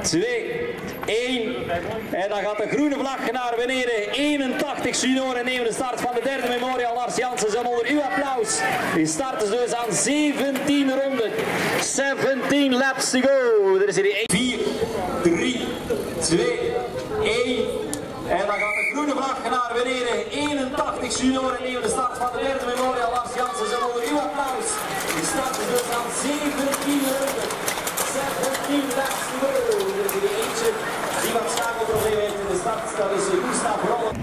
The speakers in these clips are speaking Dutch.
2, 1. En dan gaat de groene vlag naar beneden. 81 junioren nemen de start van de derde Memorial. Lars Janssens, en onder uw applaus. Die starten dus aan 17 ronden. 17 laps to go. Er is hier 4, 3, 2, 1. En dan gaat de groene vlag naar beneden. 81 junioren nemen de start van de derde Memorial. Lars Janssens, en onder uw applaus. Die starten dus aan 17 ronden. 17 laps to go. Er is hier eentje die wat schakelprobleem heeft in de start. Dat is Gustav Rollen.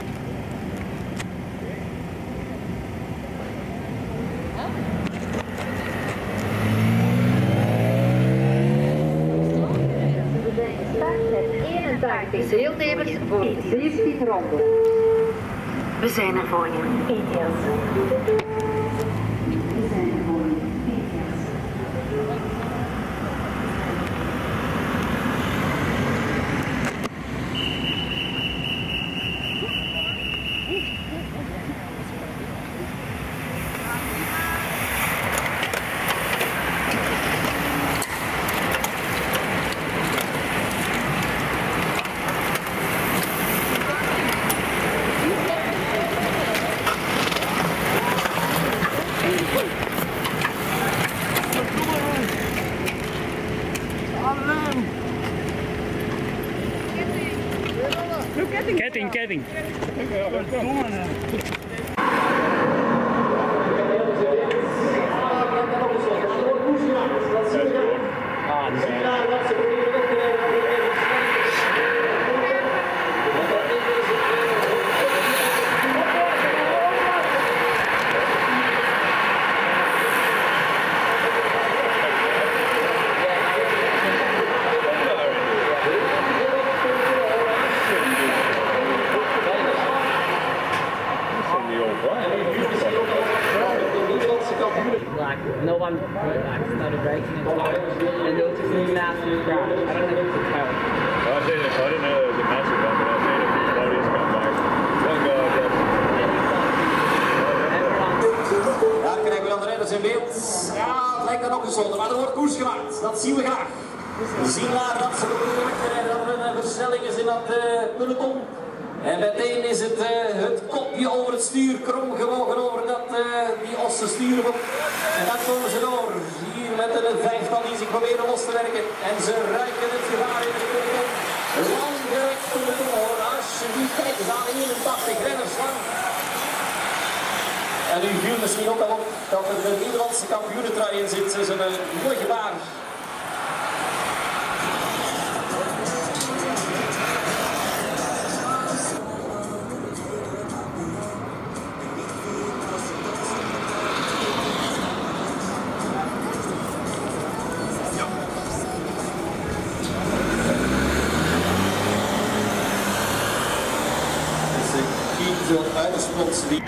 Deelnemers voor 17 ronden. We zijn er voor je. ETS. We zijn er voor je. ETS. Ketting. No one started breaking in time, and there was just a massive crash. I don't know if you can tell. I didn't know there was a massive one, but I seen a few bodies come back. One guy Daar krijgen we dan de rijders in beeld. Ja, het lijkt er nog eens zonder, maar er wordt koers gemaakt. Dat zien we graag. We zien daar dat ze rijden, dat er een versnelling is in dat peloton. En meteen is het kopje over het stuur krom gewogen over die ossen sturen. En dan komen ze door. Hier met een vijftal die zich proberen los te werken. En ze ruiken het gevaar in de peloton. Langgerekt peloton hoor. Alsjeblieft, kijk eens aan 81 renners lang. En u viel misschien ook al op dat er de Nederlandse kampioenentrui in zit. Dat is een mooi gebaar. Zo'n uiterspots die...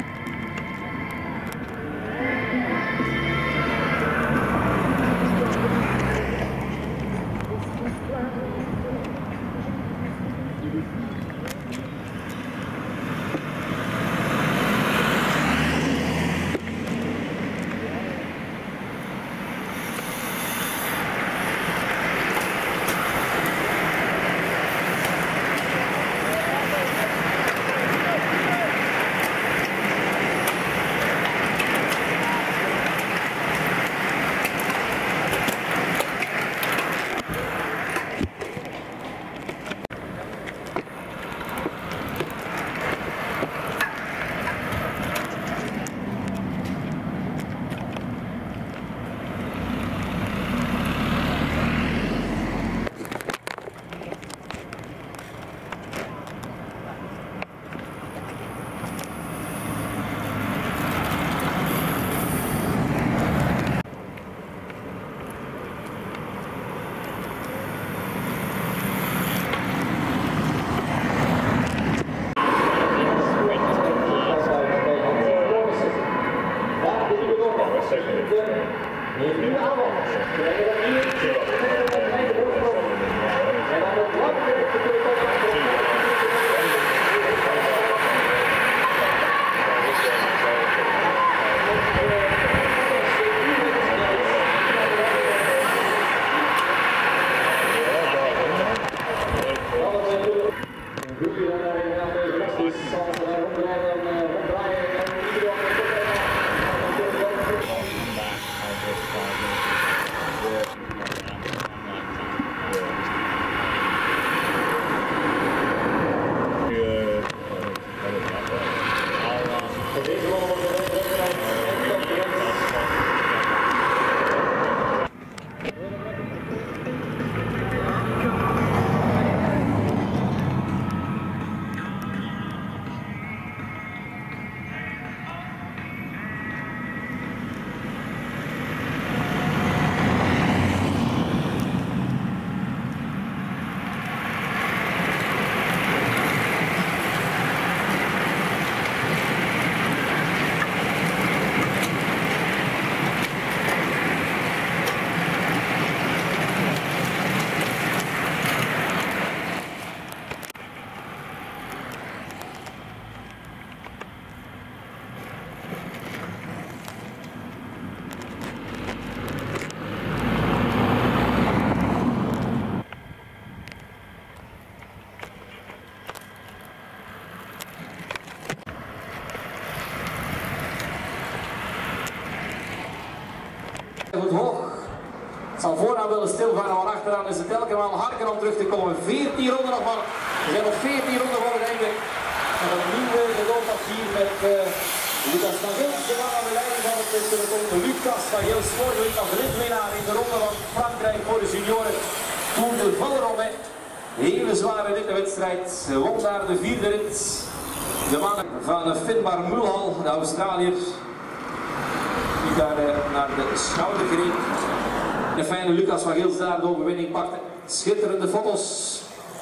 Goed hoog. Het zal vooraan willen stilgaan, maar achteraan is het elke maal harken om terug te komen. 14 ronden nog maar. Er zijn nog 14 ronden voor het einde. En een nieuwe geloofd hier met Lucas van Gils. De man aan de leiding van het peloton. Lucas van Gils, vorige week als ritwinnaar in de ronde van Frankrijk voor de junioren. Tour de Valrome. Hele zware rittenwedstrijd. Won daar de vierde rit. De man van Finbar Mulhall, de Australiër. Die daar naar de schouder greep. De fijne Lucas van Gils daar de overwinning pakte. Schitterende foto's.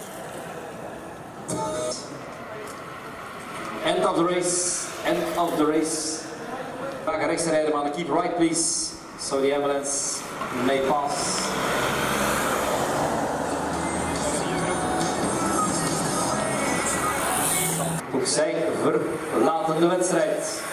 End of the race. End of the race. We gaan rechts rijden, maar keep right please. So the ambulance may pass. Ook zij verlaten de wedstrijd.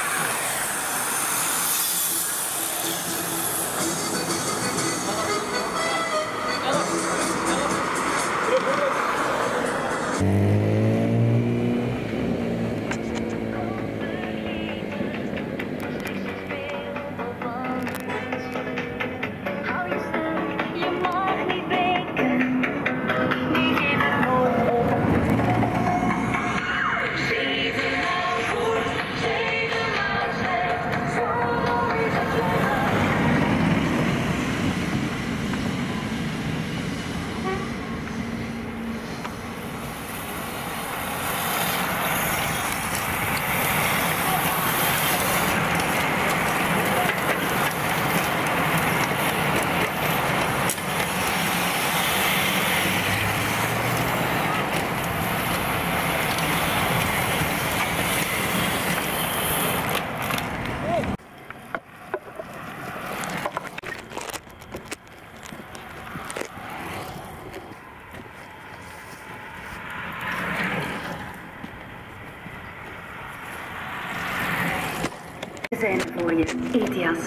We zijn er voor je, ETIAS.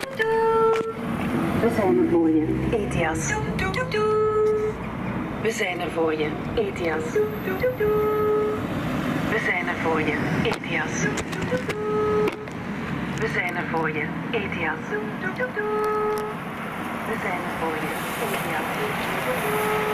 We zijn er voor je, ETIAS. We zijn er voor je, ETIAS. We zijn er voor je, ETIAS. We zijn er voor je, ETIAS. We zijn er voor je, ETIAS.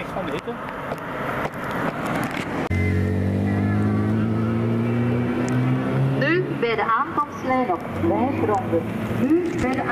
niks van de hitte. Nu bij de aankomstlijn op 5 ronden. Nu bij de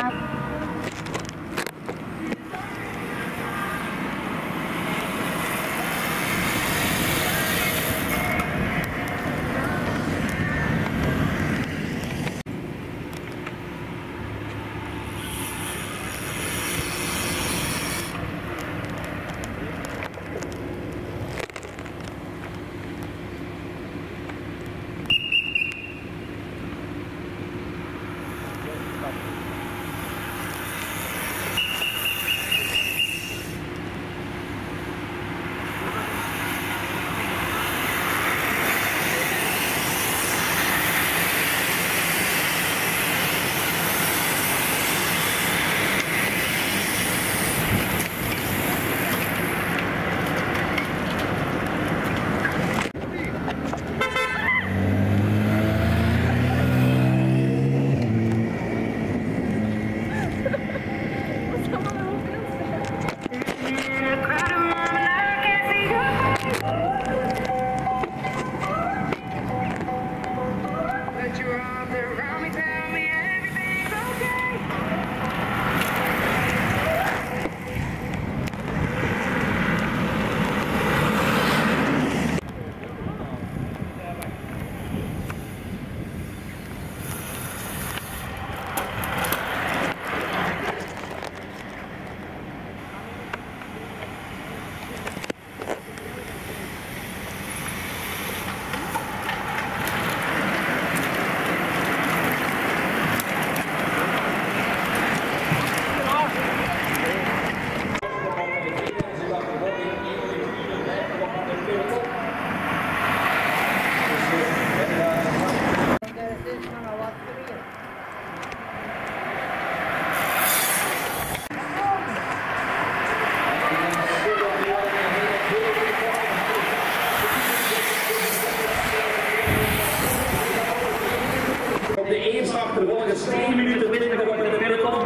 Op de eerste achtervolgers 2 minuten 20 op de peloton.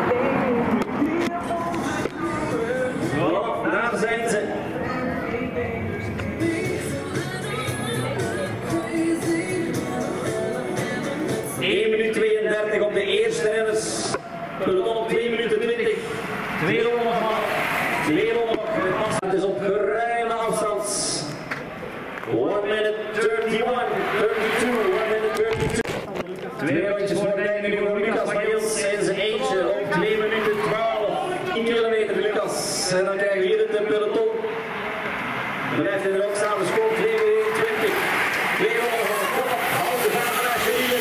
Voilà, daar zijn ze. Minuut 32 op de eerste renners. Peloton op 2 minuten 20. 2 ronden nog. 2 ronden nog. Het is op geruime afstand. 1 minute 31, 32, 1 minute 32. 2 rondjes voorbij nu voor Lucas Wales in zijn eentje op 2 minuten 12. 10 kilometer Lucas. En dan krijgen we hier het peloton. Blijft in de rok staan, de score 2 minuten 20. 2 ronden van de kop. Halve gaan naar Gilles.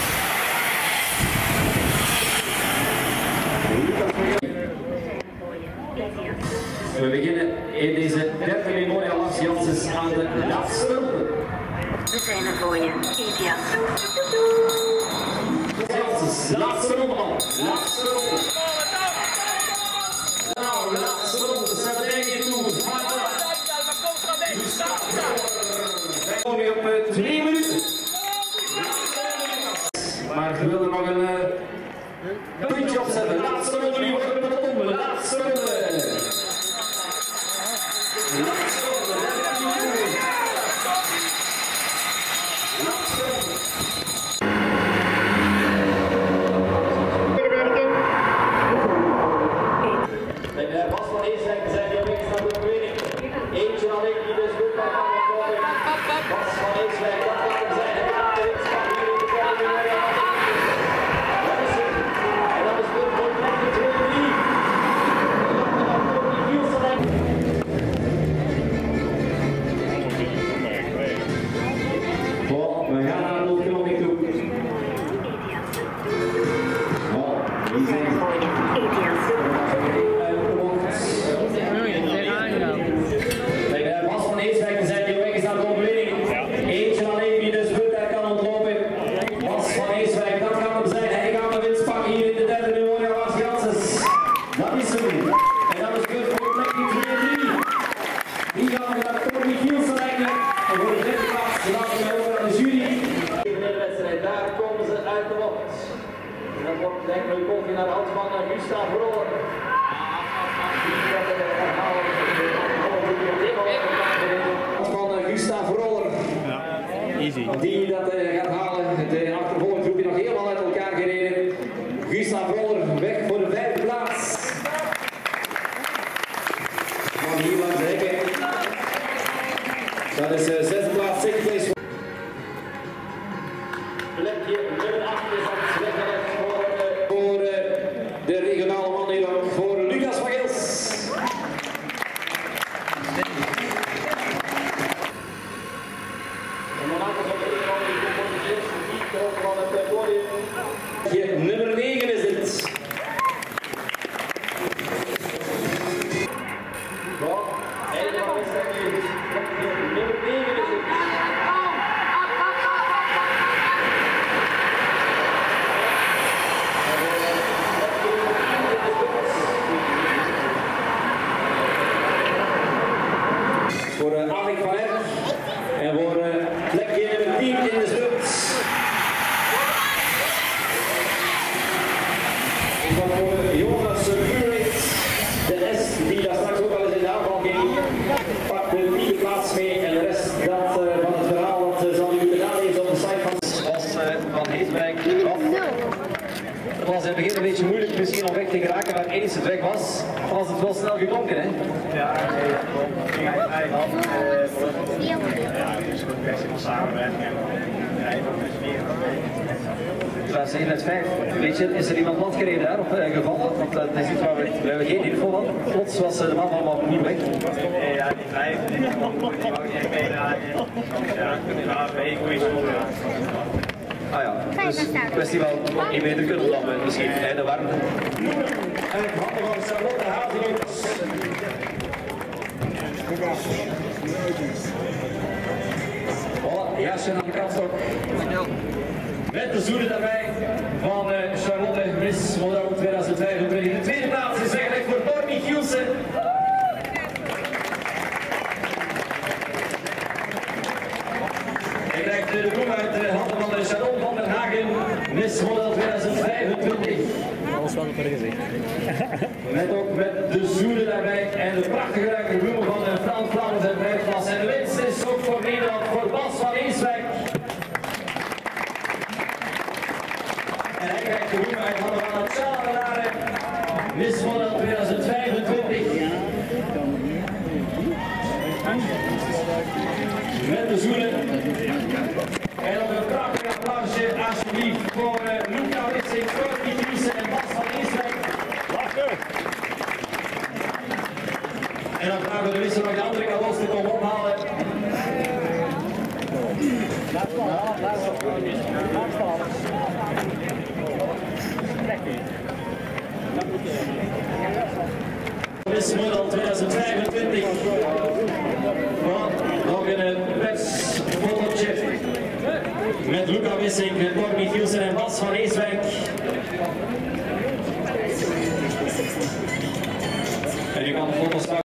We beginnen in deze derde Memorial Lars Janssens aan de laatste ronde. We zijn er voor je, Edias. Janssens, laatste ronde man. Laatste ronde. Nou, laatste ronde. Zet er één toe. We komen weer op 2 minuten. Maar we willen nog een puntje opzetten. Laatste ronde nu voor de peloton. Laatste ronde. Bas van Eeswijk zijn die op weg naar de overwinning. Eentje alleen die dus goed kan komen. Bas van Eeswijk, dat kan hem zijn. Hij gaat de winst van hier in de derde Memorial. Dat is het. En dat is goed voor de 2-3. We gaan naar de ultimate toe. Wie zijn het? Bas van Eeswijk zijn die op weg is naar de overwinning. Eentje alleen die dus goed daar kan ontlopen. Bas van Eeswijk, dat kan hem zijn. Hij gaat de winst pakken hier in de derde Memorial Lars Janssens. Dat is hem. En dat is goed voor plek 2-3. Die gaan we naar Tommy Giel selecten. En voor de derde plaats laten we over aan de jury. In de wedstrijd, daar komen ze uit de bocht. En dan wordt denk ik een koffie naar de hand van Gustav Roller. Die gaat de herhaling. gaat halen. De achtervolgende groepje nog helemaal uit elkaar gereden. Gustav Roller weg voor de 5e plaats. Van hier langs de hekken. Dat is de 6e plaats, 6e place. Plekje nummer 8 is aan het weggelegd voor de regionale man hier ook, voor Lucas van Gils. Nummer 9 is het. Nummer 9 is het. Voor Alex van Erf en voor plekje nummer 10 in de spurt. Voor Jonas Buurik, de S die daar straks ook al eens in de aanval ging, pakt de 10e plaats mee en de rest dat, van het verhaal dat zal u gedaan heeft op de site van Heeswijk af. Het was in het begin een beetje moeilijk misschien om weg te geraken, maar eens het weg was het wel snel geklonken, hè? Ja, het ging eigenlijk af. Dus goed, best wel samenwerken. Plaats 1 uit 5. Weet je, is er iemand landgereden daar of gevallen? Want dat is iets waar we geen info van. Plots was de man allemaal opnieuw weg. Ja, die 5, die wou niet echt meedraaien. Ja, de AV-quiz. Ah ja, dus kwestie van niet beter kunnen dan misschien in de warmte. En ik handen van Charlotte Hazelhout. Voilà, jasje aan de kant ook. Met de zoenen daarbij van Charlotte Miss Model 2025. De tweede plaats is weggelegd voor Torny Gielsen. Hij krijgt de bloem uit de handen van Sharon van den Hagen, Miss Model 2025. Alles wat voor gezicht. Met de zoenen daarbij en de prachtige ruike bloemen van Frans Vlaanders en Berglas. En de winst is ook voor Nederland, voor Bas van Eeswijk. En hij krijgt de bloemen uit handen van Natjana Miss Model 2025. Met de zoenen. En nog een prachtig applausje alsjeblieft voor Luca Witsing, Corky Gielsen en Bas van Eeswijk. En dan vragen we de wissel nog de andere cadeaus te komen ophalen. Miss Model 2025. Nog een persfotootje met Luca Wissing, Corny Gielsen en Bas van Eeswijk. En je kan de foto's